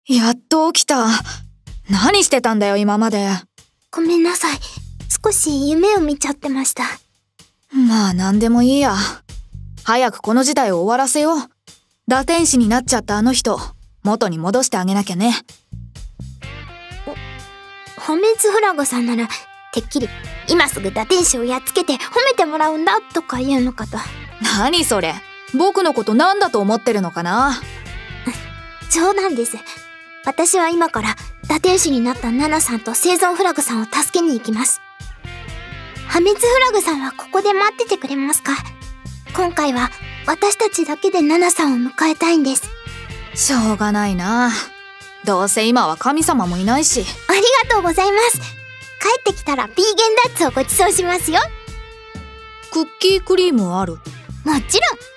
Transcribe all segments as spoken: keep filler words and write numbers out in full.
やっと起きた。何してたんだよ今まで。 ごめんなさい。少し夢を見ちゃってました。 まあ何でもいいや。早くこの事態を終わらせよう。堕天使になっちゃったあの人、元に戻してあげなきゃね。 破滅フラグさんならてっきり今すぐ堕天使をやっつけて褒めてもらうんだとか言うのかと。 何それ、僕のこと何だと思ってるのかな。 冗談です。私は今から堕天使になったナナさんと生存フラグさんを助けに行きます。破滅フラグさんはここで待っててくれますか？今回は私たちだけでナナさんを迎えたいんです。 しょうがないな。どうせ今は神様もいないし。 ありがとうございます。帰ってきたらビーゲンダッツをご馳走しますよ。 クッキークリームある？ もち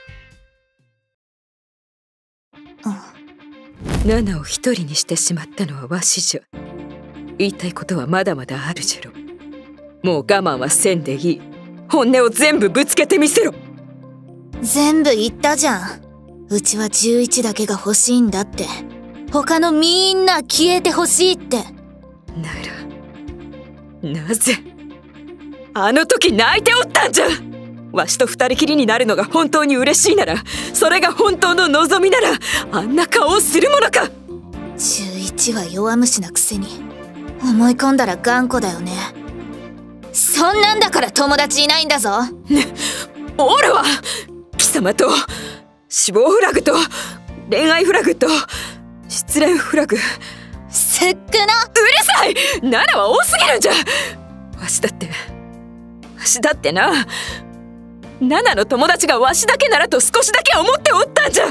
ろん。 ナナを一人にしてしまったのはわしじゃ。言いたいことはまだまだあるじゃろ。もう我慢はせんでいい。本音を全部ぶつけてみせろ。 全部言ったじゃん。うちはじゅういちだけが欲しいんだって。他のみんな消えて欲しいって。 ならなぜあの時泣いておったんじゃ。わしと二人きりになるのが本当に嬉しいなら、それが本当の望みなら、あんな顔をするものか。 じゅういちは弱虫なくせに思い込んだら頑固だよね。そんなんだから友達いないんだぞ。 ね、オーラは貴様と死亡フラグと恋愛フラグと失恋フラグ。 すっくな。うるさい。ナナは多すぎるんじゃ。わしだってわしだってな、ナナの友達がわしだけならと少しだけ思っておったんじゃ。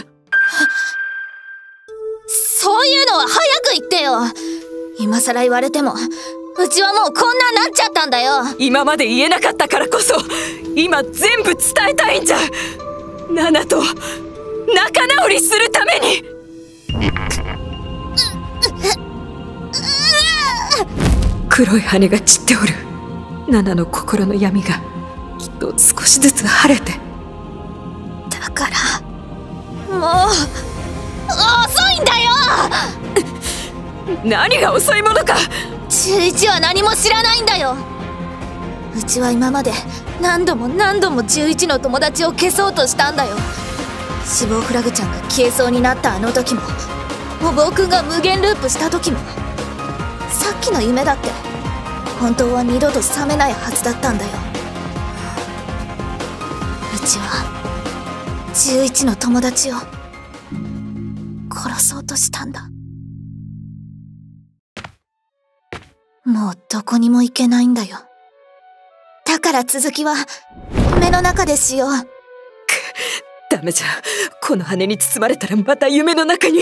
そういうのは早く言ってよ。今さら言われてもうちはもうこんなんなっちゃったんだよ。 今まで言えなかったからこそ今全部伝えたいんじゃ。ナナと仲直りするために。黒い羽が散っておる。ナナの心の闇がきっと少しずつ晴れて。 だからもう遅いんだよ。 何が遅いものか。 じゅういちは何も知らないんだよ。うちは今まで何度も何度もじゅういちの友達を消そうとしたんだよ。死亡フラグちゃんが消えそうになったあの時も、お坊くんが無限ループした時も、さっきの夢だって本当は二度と覚めないはずだったんだよ。うちはじゅういちの友達を殺そうとしたんだ。もうどこにも行けないんだよ。だから続きは夢の中でしよう。 ダメじゃ。この羽に包まれたらまた夢の中に。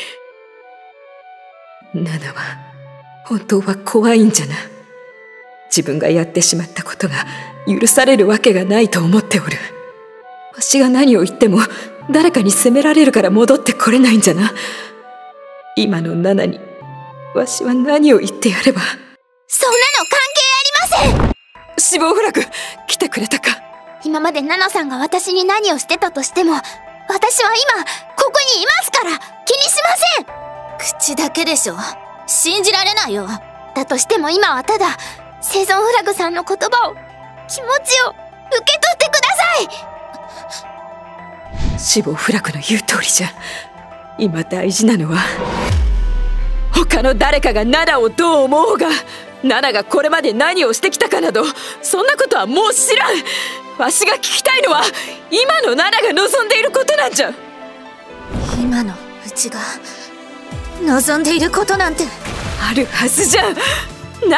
ナナは本当は怖いんじゃな。自分がやってしまったことが許されるわけがないと思っておる。わしが何を言っても誰かに責められるから戻ってこれないんじゃな。今のナナにわしは何を言ってやれば。 そんなの関係ありません。 死亡フラグ来てくれたか。 今までナナさんが私に何をしてたとしても、私は今ここにいますから気にしません。 口だけでしょ。信じられないよ。 だとしても今はただ生存フラグさんの言葉を、気持ちを受け取ってください。 死亡フラグの言う通りじゃ。今大事なのは他の誰かがナナをどう思おうが、ナナがこれまで何をしてきたかなど、そんなことはもう知らん。わしが聞きたいのは今のナナが望んでいることなんじゃ。 今のうちが望んでいることなんてあるはずじゃ。ナナ。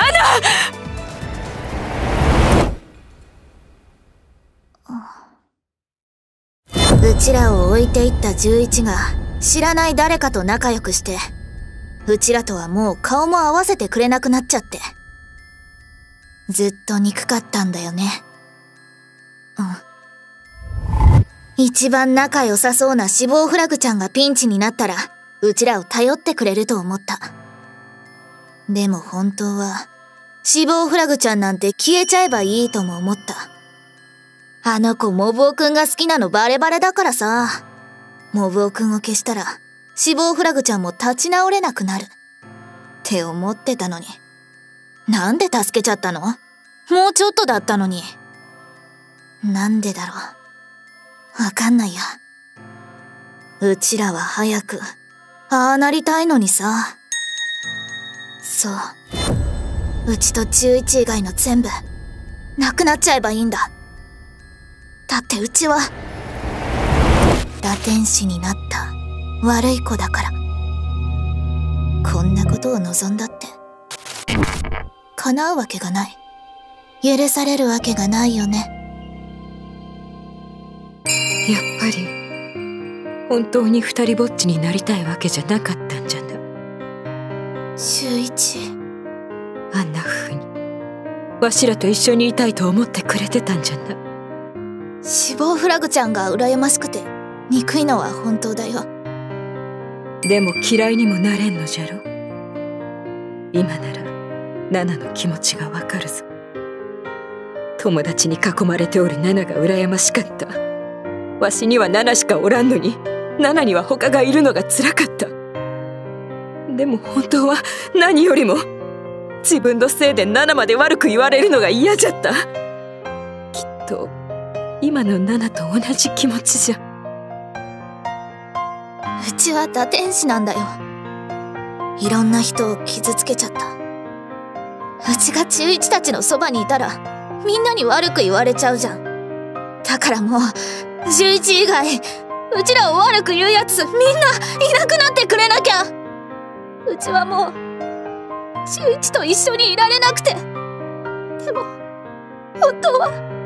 うちらを置いていったじゅういちが知らない誰かと仲良くして、うちらとはもう顔も合わせてくれなくなっちゃって、ずっと憎かったんだよね。うん。一番仲良さそうな死亡フラグちゃんがピンチになったらうちらを頼ってくれると思った。でも本当は死亡フラグちゃんなんて消えちゃえばいいとも思った。あの子モブオくんが好きなのバレバレだからさ。モブオくんを消したら死亡フラグちゃんも立ち直れなくなるって思ってたのに、なんで助けちゃったの？もうちょっとだったのに。なんでだろう。わかんないや。うちらは早くああなりたいのにさ。そう、うちとじゅういち以外の全部なくなっちゃえばいいんだ。だってうちは堕天使になった悪い子だから。こんなことを望んだって叶うわけがない。許されるわけがないよね。 やっぱり本当に二人ぼっちになりたいわけじゃなかったんじゃな。 秀一、 あんな風にわしらと一緒にいたいと思ってくれてたんじゃな。 死亡フラグちゃんが羨ましくて憎いのは本当だよ。 でも嫌いにもなれんのじゃろ。今ならナナの気持ちがわかるぞ。友達に囲まれておるナナが羨ましかった。わしにはナナしかおらんのに、ナナには他がいるのが辛かった。でも本当は何よりも自分のせいでナナまで悪く言われるのが嫌じゃった。きっと今のナナと同じ気持ちじゃ。 うちは堕天使なんだよ。いろんな人を傷つけちゃった。うちが中一たちのそばにいたらみんなに悪く言われちゃうじゃん。だからもうじゅういち以外うちらを悪く言うやつみんないなくなってくれなきゃ。うちはもうじゅういちと一緒にいられなくて。でも本当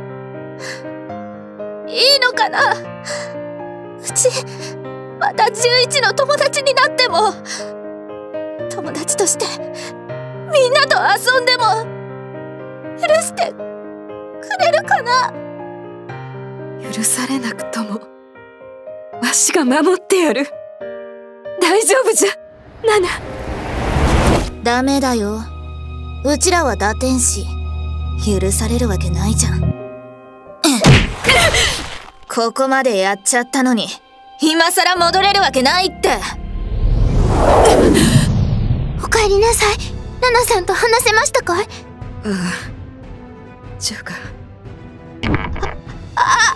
はいいのかな。うちまたじゅういちの友達になっても、友達としてみんなと遊んでも許してくれるかな。 許されなくともわしが守ってやる。大丈夫じゃナナ。 ダメだよ。うちらは堕天使。許されるわけないじゃん。ここまでやっちゃったのに今さら戻れるわけないって。 おかえりなさい。ナナさんと話せましたかい？ ああ、じゃがあ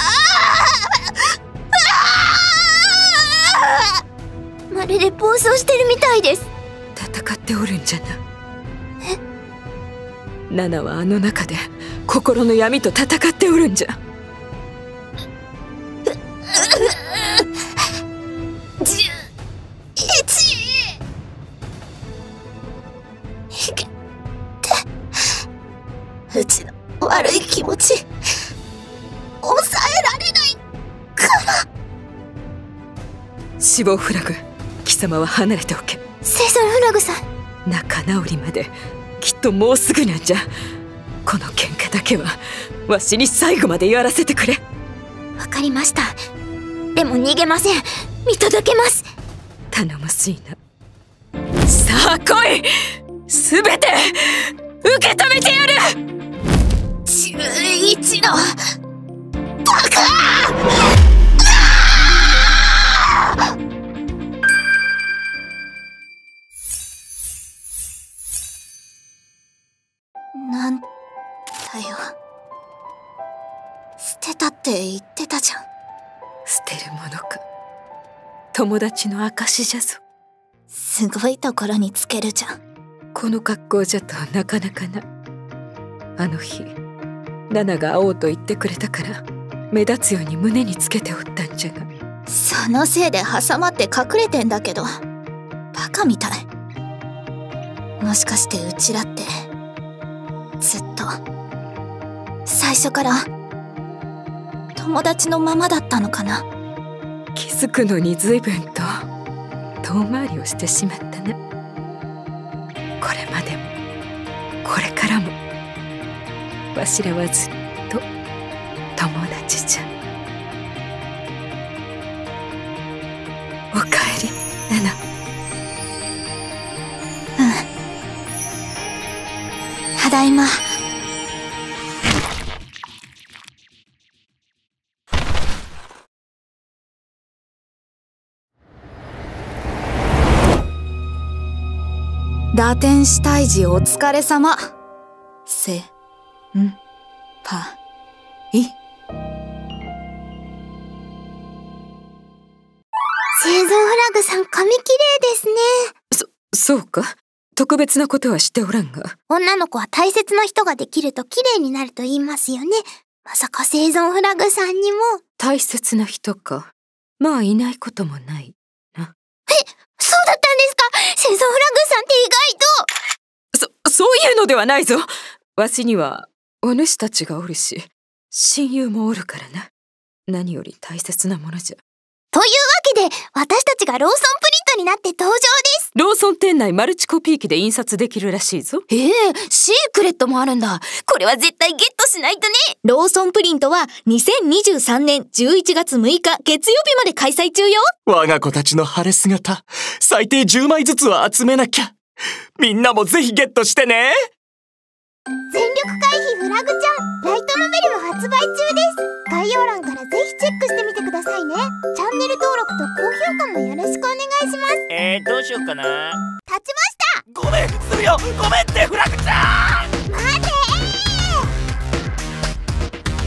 あまるで暴走してるみたいです。 戦っておるんじゃな。え？ナナはあの中で心の闇と戦っておるんじゃ。 じゅういち逃げて。 うちの悪い気持ち抑えられないから。 死亡フラグ、貴様は離れておけ。 生存フラグさん、 仲直りまできっともうすぐなんじゃ。この喧嘩だけはわしに最後までやらせてくれ。 わかりました。でも逃げません。見届けます。 頼もしいな。さあ来い。すべて受け止めてやる。 じゅういちのバカ。なんだよ。捨てたって言ってたじゃん。 捨てるものか。友達の証じゃぞ。 すごいところにつけるじゃん。 この格好じゃとなかなかな。あの日ナナが会おうと言ってくれたから目立つように胸につけておったんじゃが、 そのせいで挟まって隠れてんだけど、バカみたい。もしかしてうちらってずっと最初から友達のままだったのかな。 気づくのに随分と遠回りをしてしまったな。これまでもこれからもわしらはずっと友達じゃ。おかえりナナ。 うん、ただいま。 打天使退治お疲れ様。せ、ん、ぱ、い。 生存フラグさん、髪綺麗ですね。 そ、そうか。特別なことはしておらんが。 女の子は大切な人ができると綺麗になると言いますよね。まさか生存フラグさんにも。 大切な人か。まあいないこともないな。 え、そうだったんですか。生存フラグさんって意外と。そ、そういうのではないぞ。わしにはお主たちがおるし、親友もおるからな。何より大切なものじゃ。 というわけで、私たちがローソンプリントになって登場です。 ローソン店内マルチコピー機で印刷できるらしいぞ。 ええ、シークレットもあるんだ。 これは絶対ゲットしないとね。 ローソンプリントはにせんにじゅうさんねんじゅういちがつむいか月曜日まで開催中よ。 我が子たちの晴れ姿、最低じゅうまいずつは集めなきゃ。みんなもぜひゲットしてね。 全力回避フラグちゃん、ライトノベルも発売中です。概要欄からぜひチェックしてみてくださいね。チャンネル登録と高評価もよろしくお願いします。 えー、どうしようかな。 立ちました。 ごめんするよ、ごめんって。